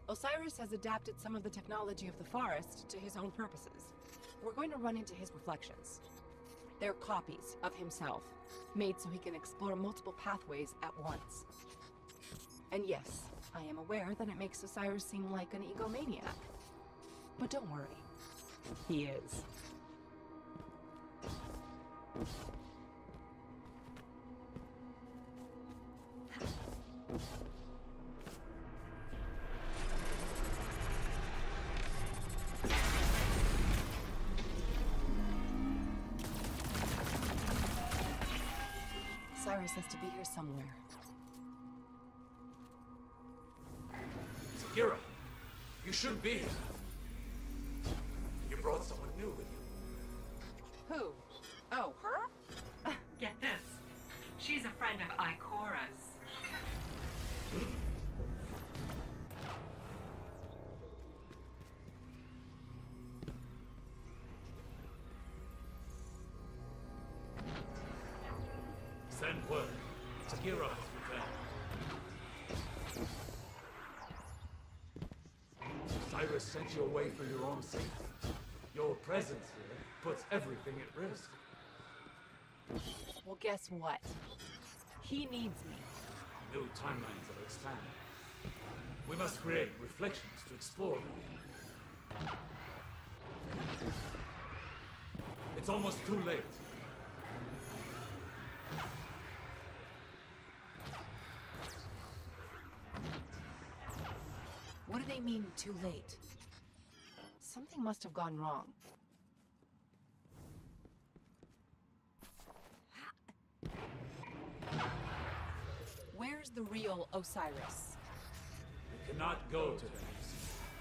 Osiris has adapted some of the technology of the forest to his own purposes. We're going to run into his reflections. They're copies of himself, made so he can explore multiple pathways at once. And yes, I am aware that it makes Osiris seem like an egomaniac. But don't worry, he is. Osiris has to be here somewhere. Sagira, you shouldn't be here. You brought someone new with you. Who? Oh, her? Get this. She's a friend of Ikora's. Send word. Sagira has returned. Cyrus sent you away for your own safety. Your presence here puts everything at risk. Well, guess what? He needs me. New timelines are expanding. We must create reflections to explore them. It's almost too late. What do they mean, too late? Something must have gone wrong. Where's the real Osiris? We cannot go to Venice.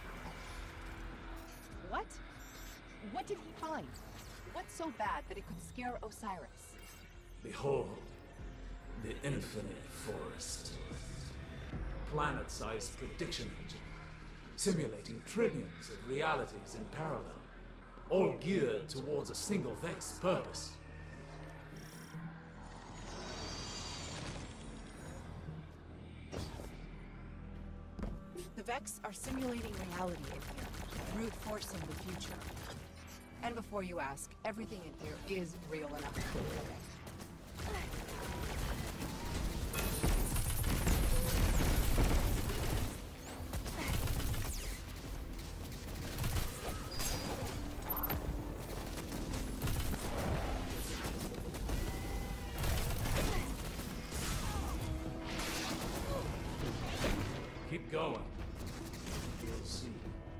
What? What did he find? What's so bad that it could scare Osiris? Behold, the infinite forest. Planet-sized prediction engine, simulating trillions of realities in parallel, all geared towards a single Vex purpose. The Vex are simulating reality in here, brute forcing the future. And before you ask, everything in here is real enough. Keep going. You'll see.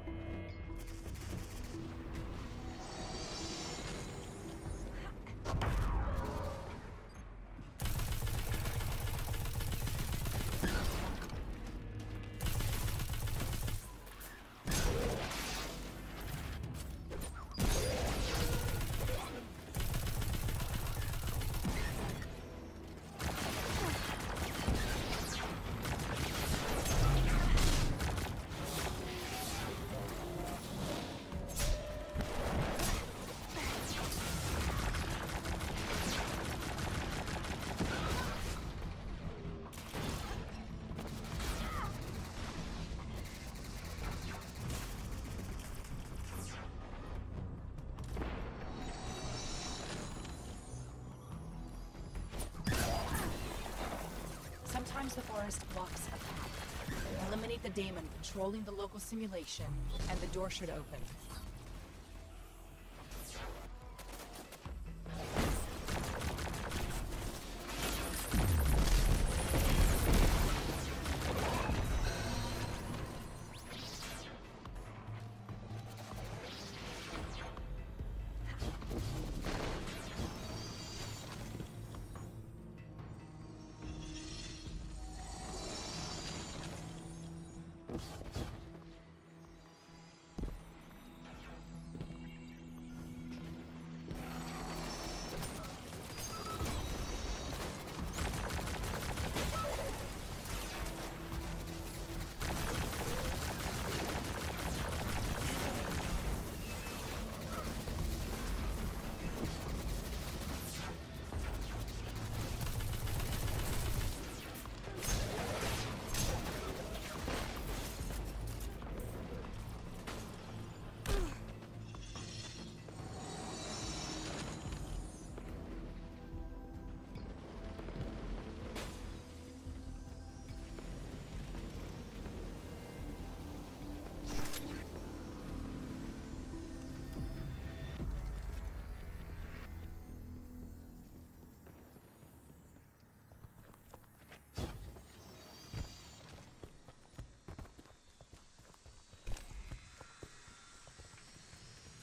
Sometimes the forest blocks a path. Eliminate the daemon controlling the local simulation, and the door should open.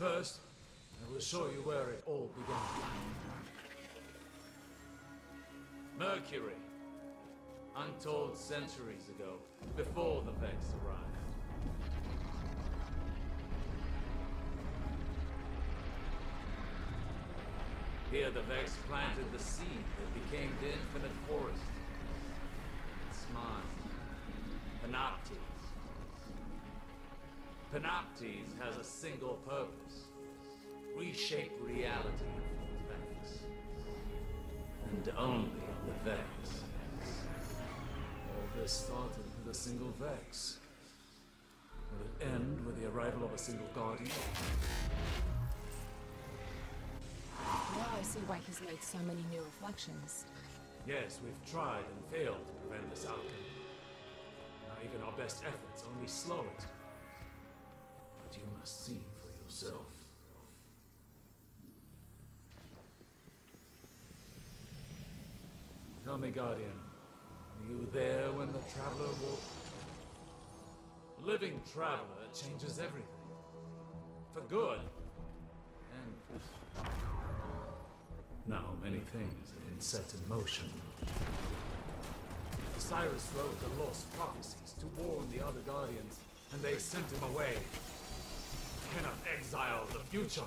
First, I will show you where it all began. Mercury. Untold centuries ago, before the Vex arrived. Here the Vex planted the seed that became the infinite forest. Its mind, Panoptes. Panoptes has a single purpose. Reshape reality for the Vex. And only the Vex. All this started with a single Vex. Will it end with the arrival of a single Guardian? Now I see why he's made so many new reflections. Yes, we've tried and failed to prevent this outcome. Now even our best efforts only slow it. But you must see for yourself. Tell me, Guardian, were you there when the Traveler woke? A living Traveler changes everything. For good. And now many things have been set in motion. Osiris wrote the lost prophecies to warn the other Guardians, and they sent him away. I cannot exile the future.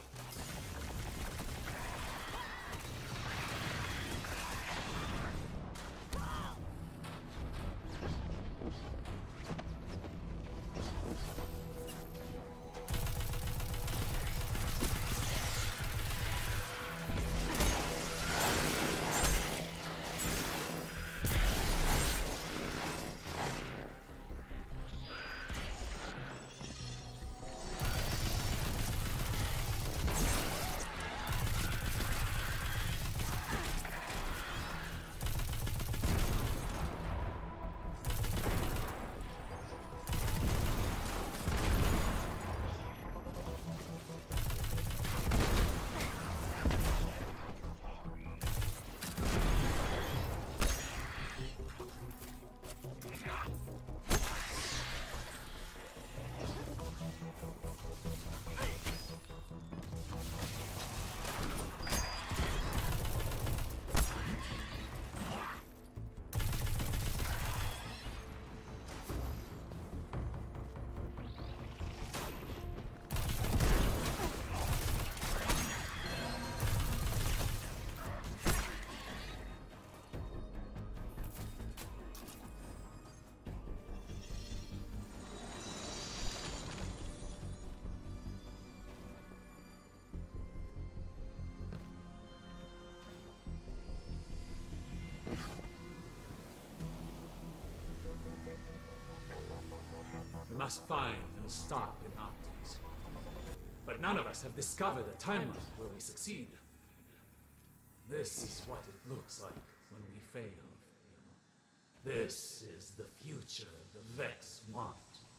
We must find and stop Panoptes. But none of us have discovered a timeline where we succeed. This is what it looks like when we fail. This is the future the Vex want.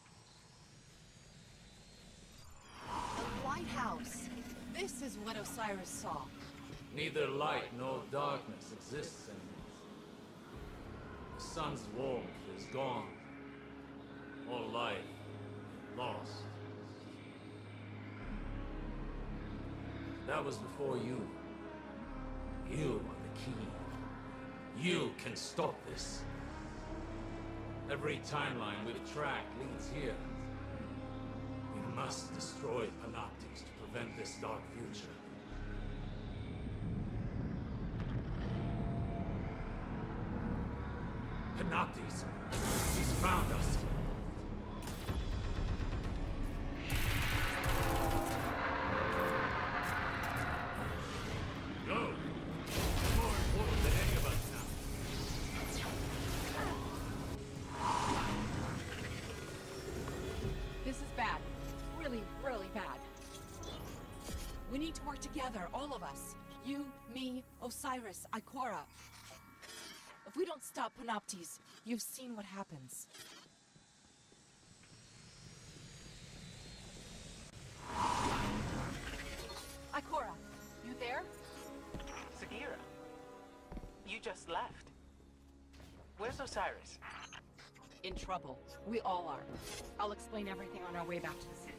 The lighthouse! This is what Osiris saw. Neither light nor darkness exists anymore. The sun's warmth is gone. All life lost. That was before you. You are the key. You can stop this. Every timeline we've tracked leads here. We must destroy Panoptes to prevent this dark future. Panoptes! He's found us! Go! More important than any of us now. This is bad. Really, really bad. We need to work together, all of us. You, me, Osiris, Ikora. If we don't stop Panoptes, you've seen what happens. Ikora, you there? Sagira, you just left. Where's Osiris? In trouble. We all are. I'll explain everything on our way back to the city.